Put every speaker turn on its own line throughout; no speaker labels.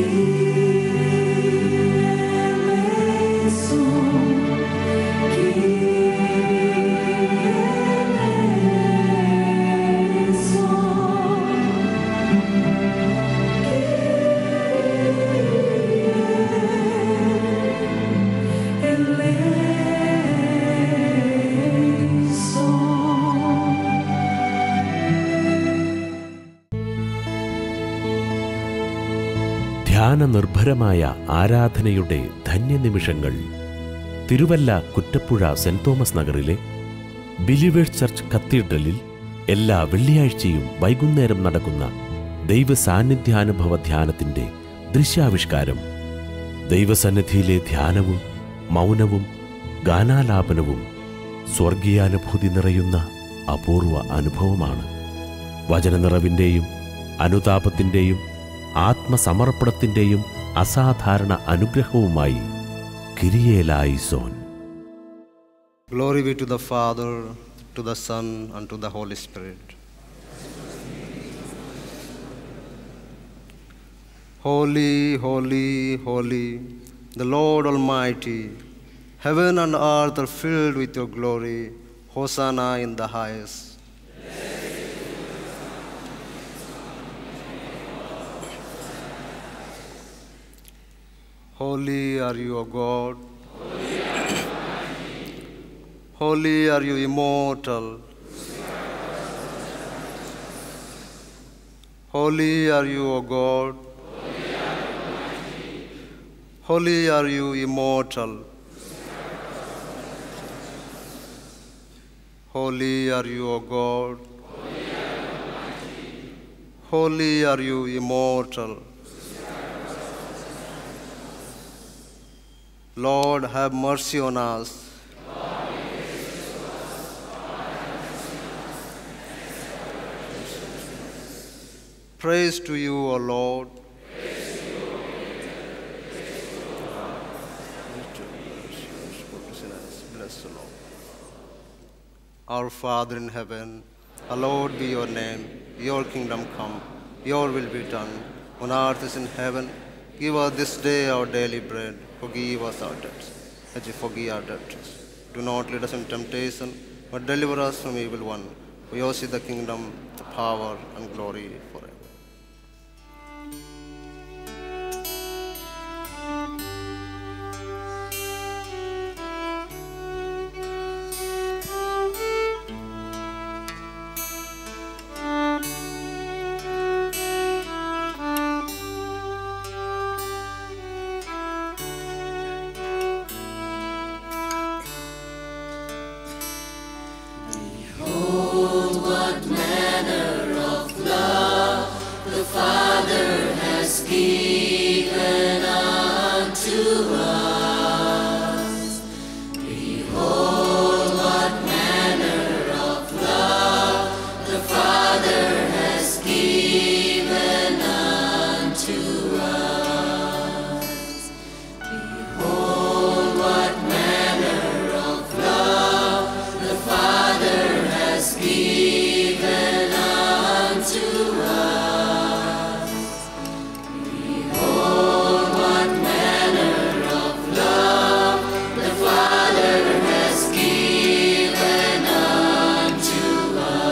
ധ്യാനനിർഭരമായ ആരാധനയുടെ ധന്യനിമിഷങ്ങൾ Thiruvalla Kuttapuzha Saint Thomas നഗറിലെ ബിലീവേഴ്സ് ചർച്ച് കത്തീഡ്രലിൽ എല്ലാ വെള്ളിയാഴ്ചയും വൈകുന്നേരം നടക്കുന്ന ദൈവസാന്നിധ്യാനുഭവ ധ്യാനത്തിൻ്റെ ദൃശ്യാവിഷ്കാരം. ദൈവസന്നിധിയിലെ ധ്യാനവും മൗനവും ഗാനാലാപനവും സ്വർഗീയാനുഭൂതി നിറയുന്ന അപൂർവ അനുഭവമാണ്. വചനനിറവിൻ്റെയും അനുതാപത്തിൻ്റെയും ആത്മസമർപ്പണത്തിൻ്റെയും അസാധാരണ അനുഗ്രഹവുമായി കിരിയേലായിസോൻ.
Glory be to the Father, to the Son, and to the Holy Spirit. Holy, holy, holy, the Lord Almighty, heaven and earth are filled with your glory. Hosanna in the highest. Holy are you, O God. Holy are you, immortal. Holy are you, O God. Holy are you, immortal. Holy are you, O God. Holy are you, immortal. Lord, have mercy on us. Praise to you, O Lord. Bless the Lord. Our Father in heaven, hallowed be your name. Your kingdom come. Your will be done on earth as in heaven. Give us this day our daily bread. Forgive us our debts, as we forgive our debtors. Do not lead us into temptation, but deliver us from evil one. For yours is the kingdom, the power, and glory forever.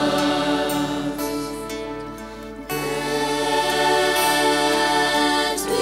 To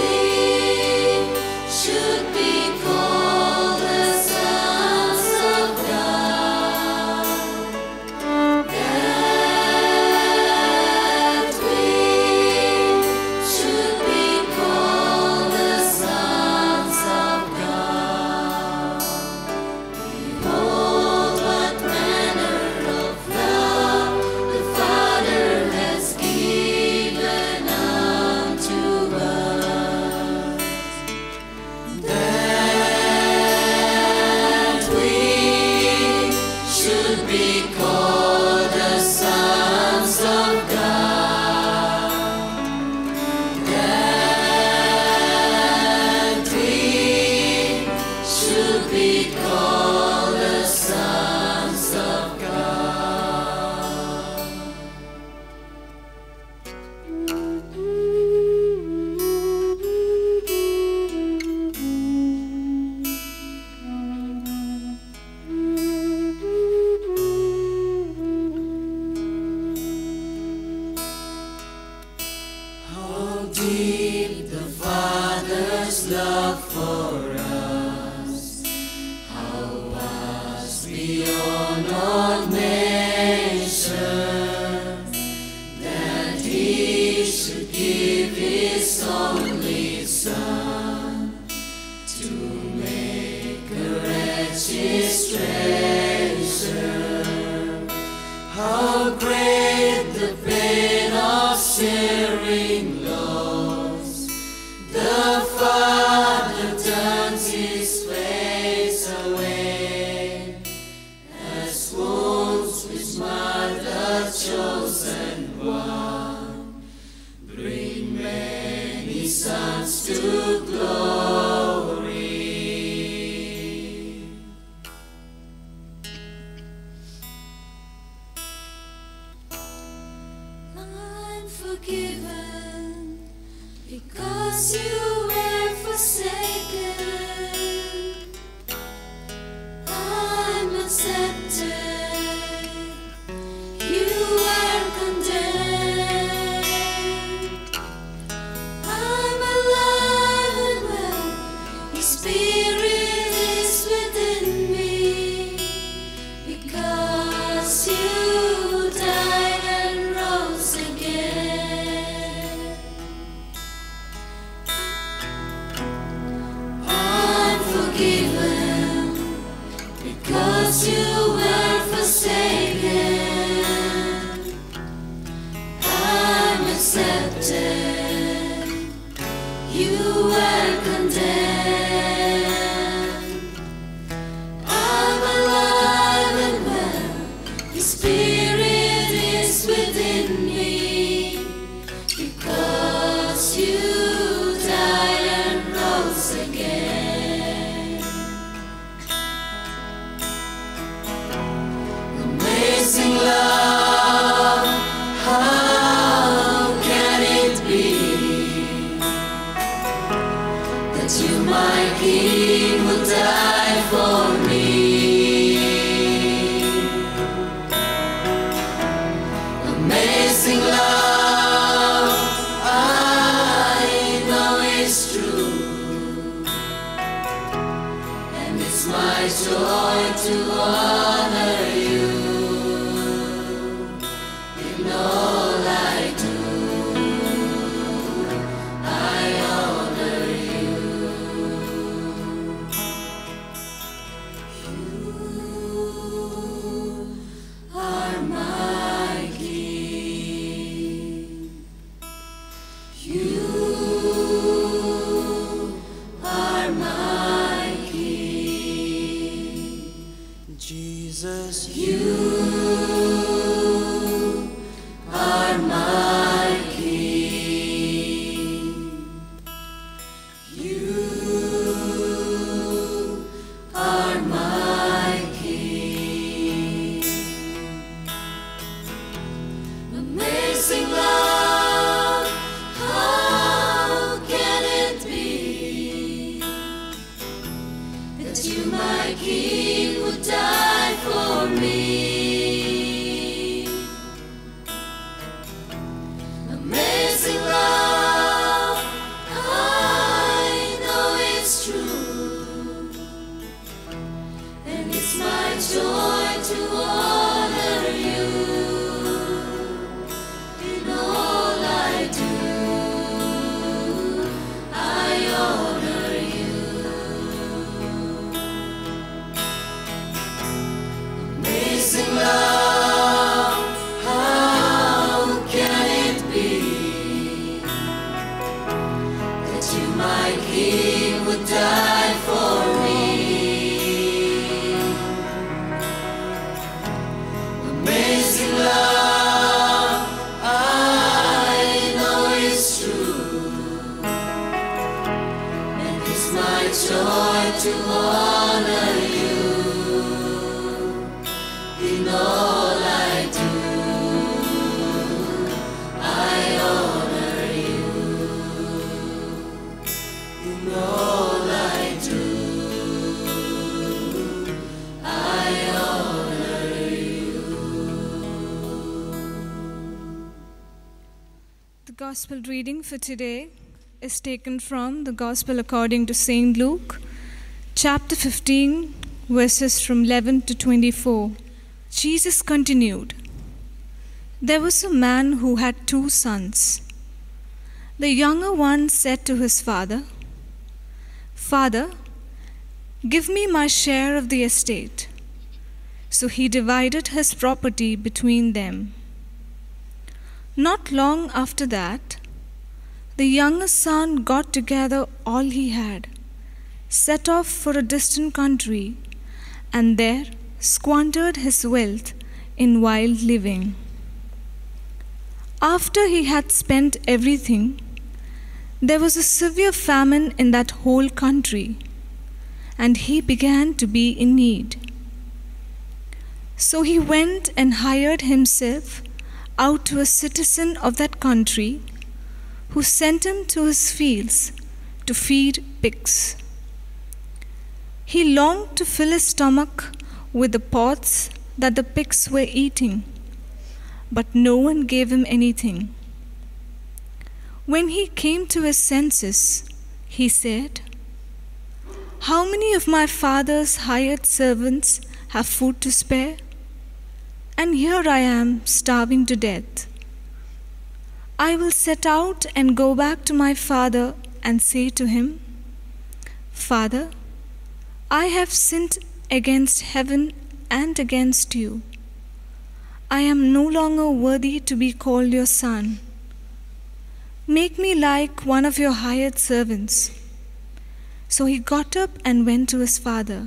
once to glory. I'm forgiven because you were forsaken. I'm accepted. You were condemned. I'm alive and well. Your spirit is within me. Because you died and rose again. I'm forgiven because you were forsaken. I'm accepted. You were condemned. I'm alive and well. Your spirit is within me. Because you died and rose again. Amazing love, how can it be that you, my King, would die for me? Amazing love, I know it's true, and it's my joy to honor you in all I do. I honor you. You are my King. You are my King. Jesus, you are my King. You are my King. Amazing love, how can it be that you, my King, would die for me? Amazing love, I know it's true, and it's my joy to honor you in all I do. I honor you. Amazing love, how can it be that you, my King, would die for me? Amazing love, I know it's true, and it's my joy to honor you in all I do. I honor you in all I do. I honor you.
The Gospel reading for today is taken from the Gospel according to St. Luke, chapter 15, verses from 11 to 24. Jesus continued, "There was a man who had 2 sons. The younger one said to his father, 'Father, give me my share of the estate.' So he divided his property between them. Not long after that, the younger son got together all he had, set off for a distant country, and there squandered his wealth in wild living. After he had spent everything, There was a severe famine in that whole country, and he began to be in need. So he went and hired himself out to a citizen of that country, who sent him to his fields to feed pigs. He longed to fill his stomach with the pods that the pigs were eating, but no one gave him anything. When he came to his senses, he said, "How many of my father's hired servants have food to spare? And here I am starving to death. I will set out and go back to my father and say to him, 'Father, I have sinned against heaven and against you. I am no longer worthy to be called your son. Make me like one of your hired servants.' So he got up and went to his father.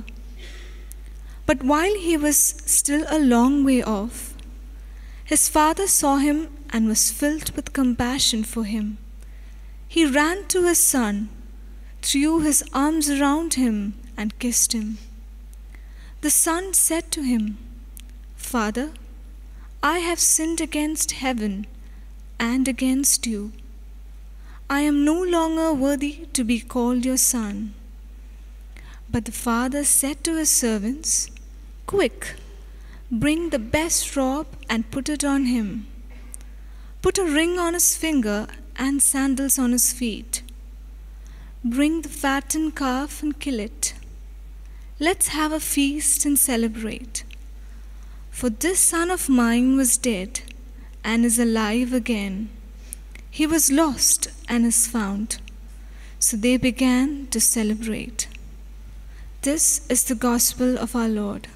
But while he was still a long way off, his father saw him and was filled with compassion for him. He ran to his son, threw his arms around him, and kissed him. The son said to him, 'Father, I have sinned against heaven and against you. I am no longer worthy to be called your son.' But the father said to his servants, 'Quick, bring the best robe and put it on him. Put a ring on his finger and sandals on his feet. Bring the fattened calf and kill it. Let's have a feast and celebrate. For this son of mine was dead and is alive again. He was lost and is found.' So they began to celebrate." This is the gospel of our Lord.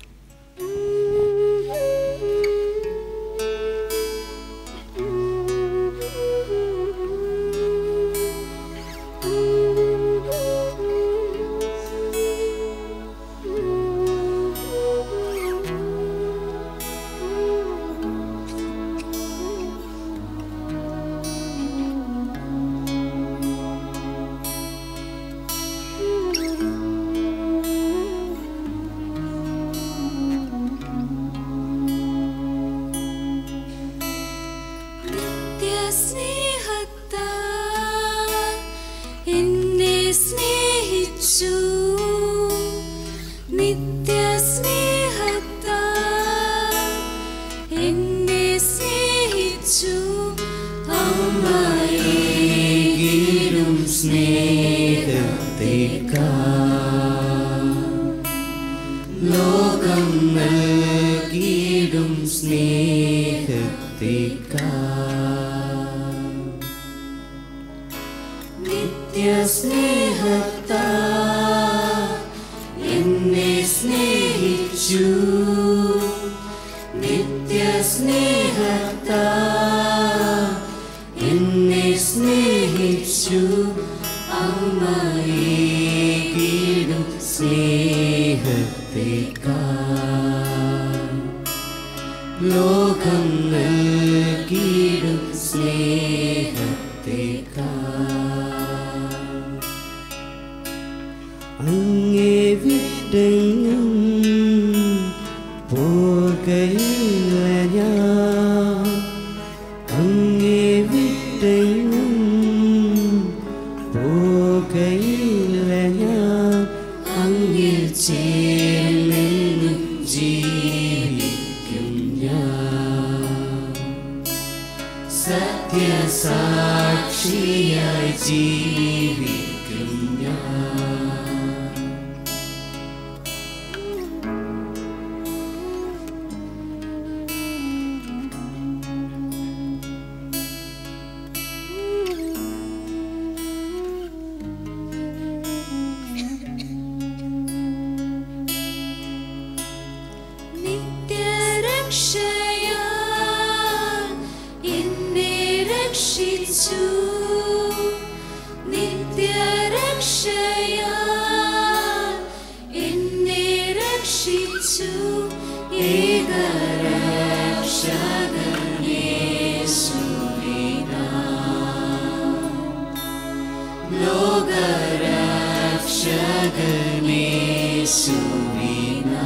ലോകരക്ഷകനേശുവിനാ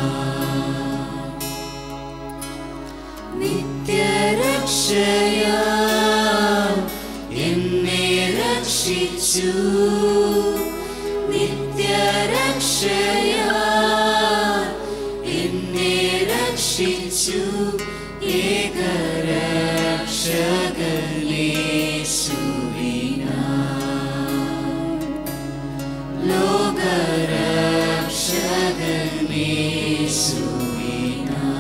നിത്യരക്ഷയാ എന്നെ രക്ഷിച്ചു നിത്യരക്ഷയാ എന്നെ രക്ഷിച്ചു ഏകരക്ഷകനേശുവിനാ ലോകരക്ഷകനേശുവിനാ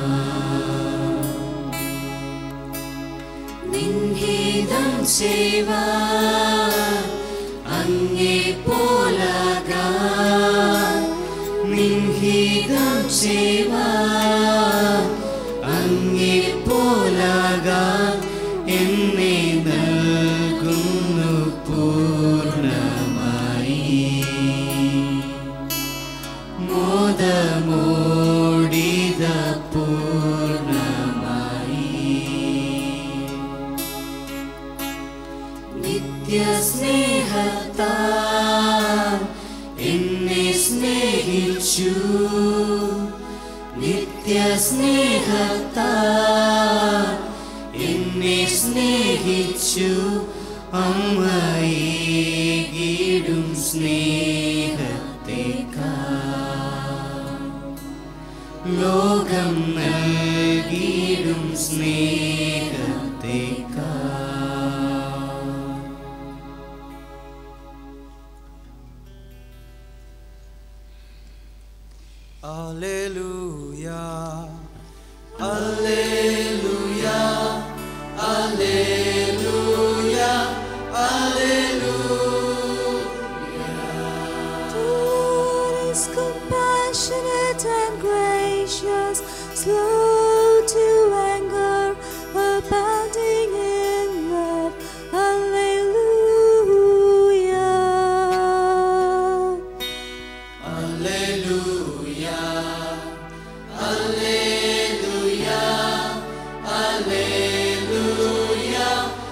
നിൻഹിതം ചെയ്യുവാൻ അങ്ങേ പോലാകാൻ നിൻഹിതം ചെയ്യുവാൻ അങ്ങേ പോലാകാൻ എന്നെ നൽകുന്നു പൂർണ്ണമായി മോദമോടിത പൂർണ്ണമായി നിത്യസ്നേഹത്താൽ എന്നെ സ്നേഹിച്ചു നിത്യസ്നേഹത്താൽ എന്നെ സ്നേഹിച്ചു അമ്മയേകിടും സ്നേഹത്തേക്കാൾ ലോകം നൽകിടും സ്നേഹത്തേക്കാൾ
Alleluia, Alleluia, Alleluia, Alleluia.
The Lord is compassionate and gracious, slow to anger, abounding in love. Alleluia.
Alleluia, Alleluia, Alleluia,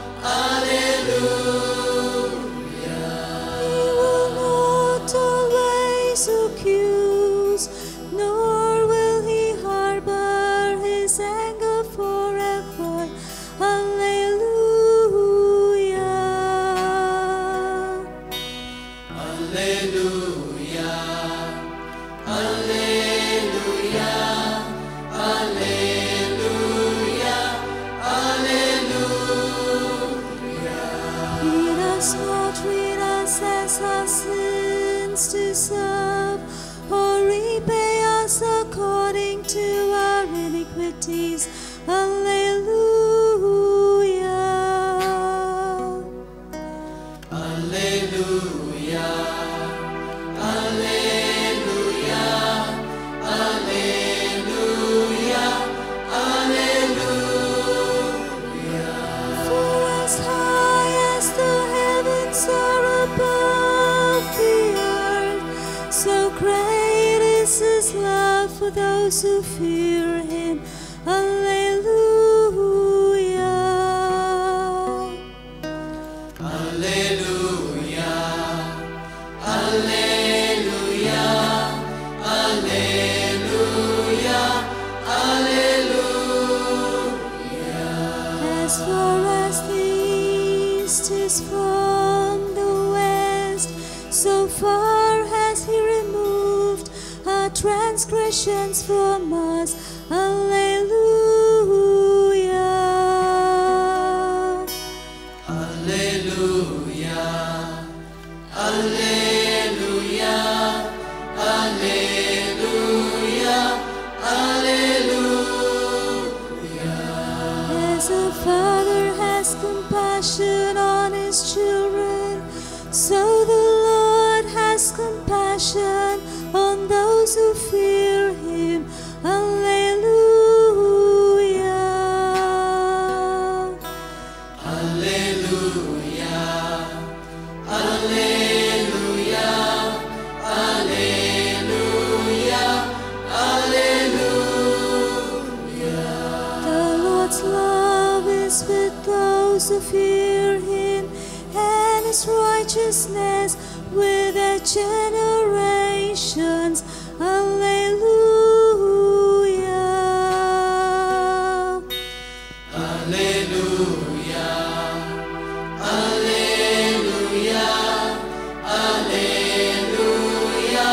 Alleluia.
He will not always accuse, nor will he harbor his anger forever. Alleluia.
Alleluia, Alleluia, Alleluia, Alleluia.
Lead us not, lead us as our sins deserve, or repay us according to our iniquities. Alleluia.
Alleluia, Alleluia, Alleluia, Alleluia.
For as high as the heavens are above the earth, so great is his love for those who fear him. Alleluia.
Alleluia, Alleluia, Alleluia, Alleluia.
As far as the east is from the west, so far has he removed our transgressions from us. Alleluia.
Alleluia, Alleluia, Alleluia, Alleluia.
As a father has compassion on his children, so the Lord has compassion on those who fear him. Alleluia.
Alleluia, Alleluia, Alleluia, Alleluia.
The Lord's love is with those who fear him, and his righteousness with the generations. Alleluia.
Alleluia. Alleluia. Alleluia.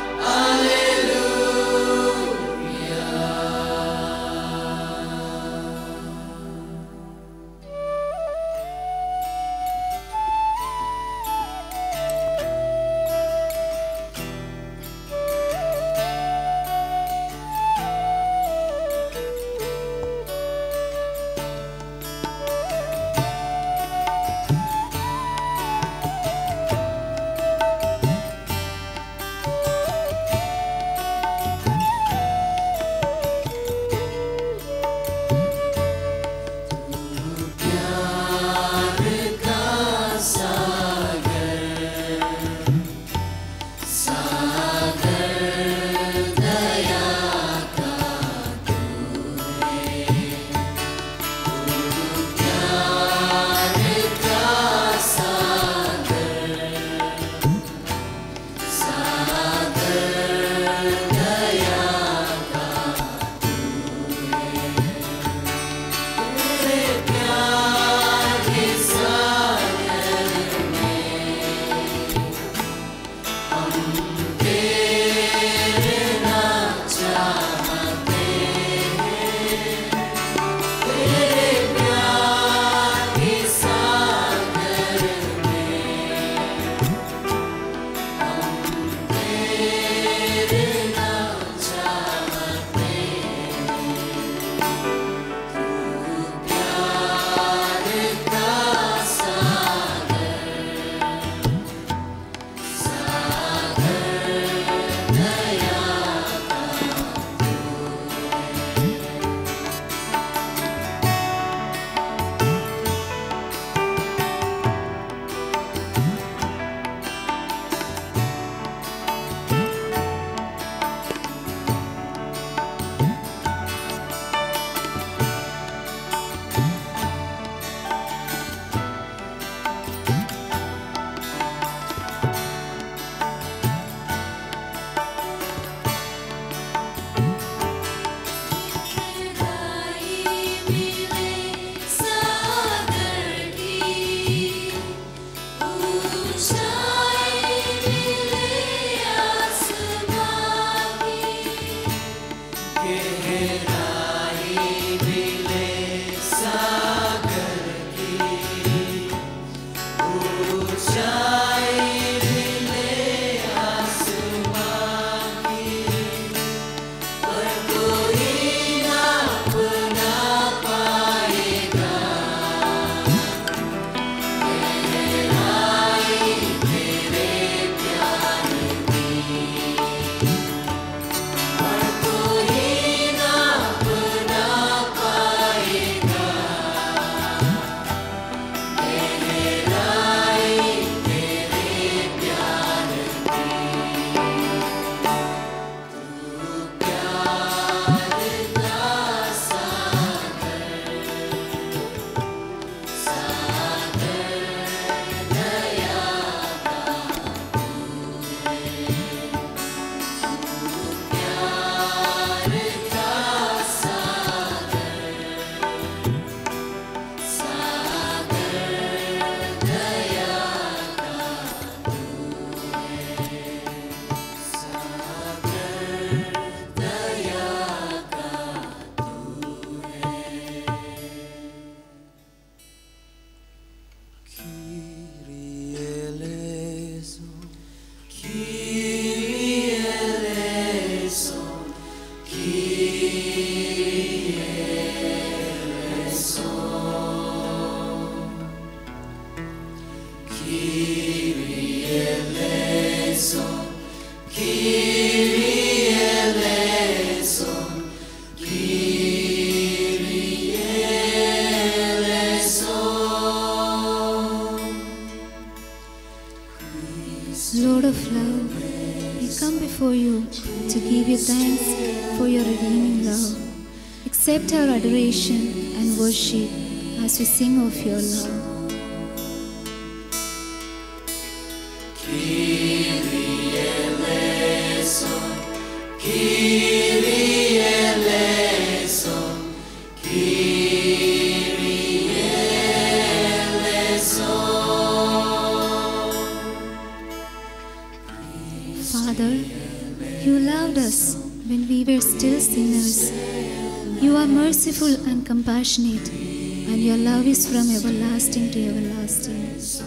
Lord of love, we come before you to give you thanks for your redeeming love. Accept our adoration and worship as we sing of your love. Father, you loved us when we were still sinners. You are merciful and compassionate, and your love is from everlasting to everlasting.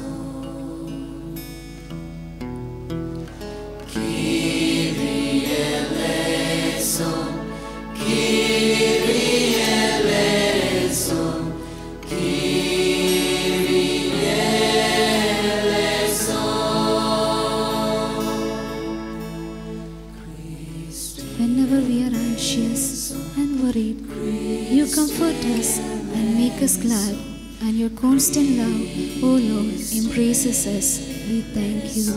Whenever we are anxious and worried, you comfort us and make us glad, and your constant love, O Lord, embraces us. We thank you.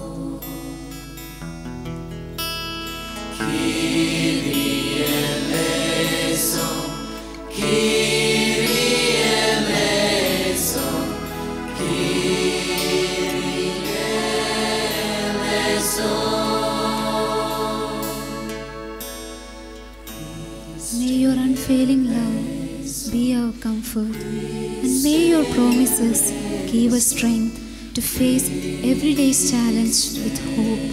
May your unfailing love be our comfort, and may your promises give us strength to face every day's challenge with hope.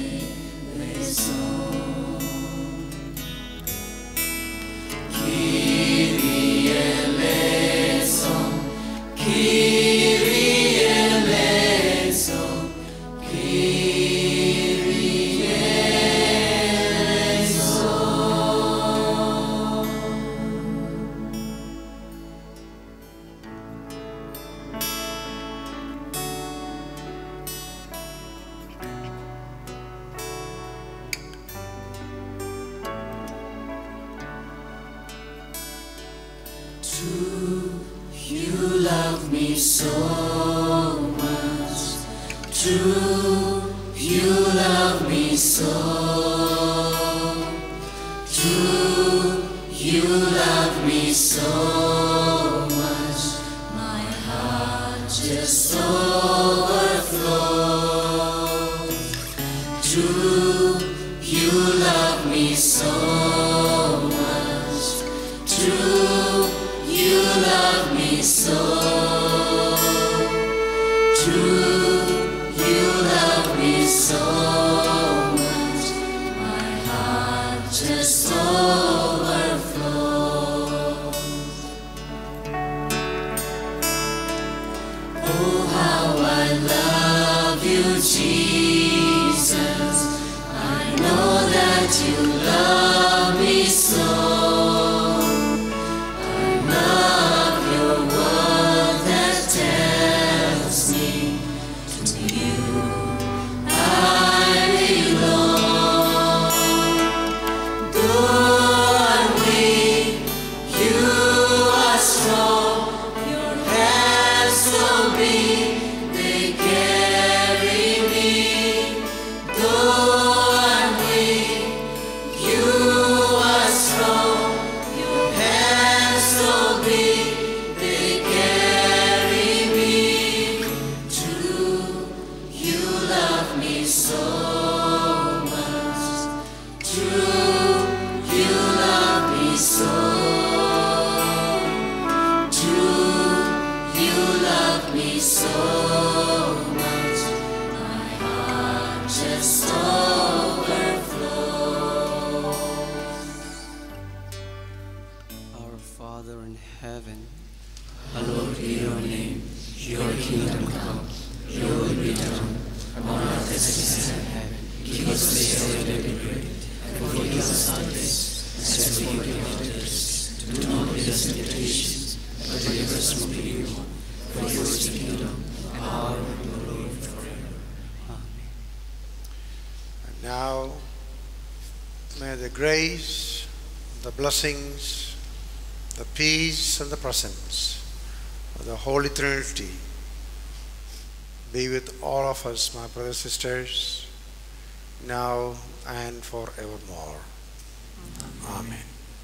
You love me so much. True, you love me so. True, you love me so much. My heart just overflows. True, you love me so much. True, you love me so. True, you love me so much. My heart just overflows. Oh, how I love you, Jesus. I know that you love me so.
Father in heaven,
Hallowed be your name. Your kingdom come. Your will be done on earth as it is in heaven. Give us this day our daily bread, and forgive us our debts, as we forgive our debtors. Do not lead us into temptation, but deliver us from evil. For yours is the kingdom, power, and glory forever.
Amen.
And now, may the grace, the blessings, the peace and the presence of the Holy Trinity be with all of us, my brothers and sisters, now and forevermore. Amen.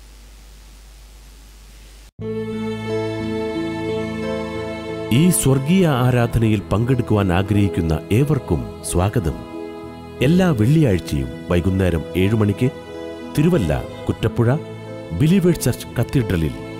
ഈ സ്വർഗീയ ആരാധനയിൽ പങ്കെടുക്കുവാൻ ആഗ്രഹിക്കുന്ന ഏവർക്കും സ്വാഗതം. എല്ലാ വെള്ളിയാഴ്ചയും വൈകുന്നേരം 7 മണിക്ക് തിരുവല്ല കുറ്റപ്പുഴ ബിലീവേഴ്സ് ചർച്ച് കത്തീഡ്രലിൽ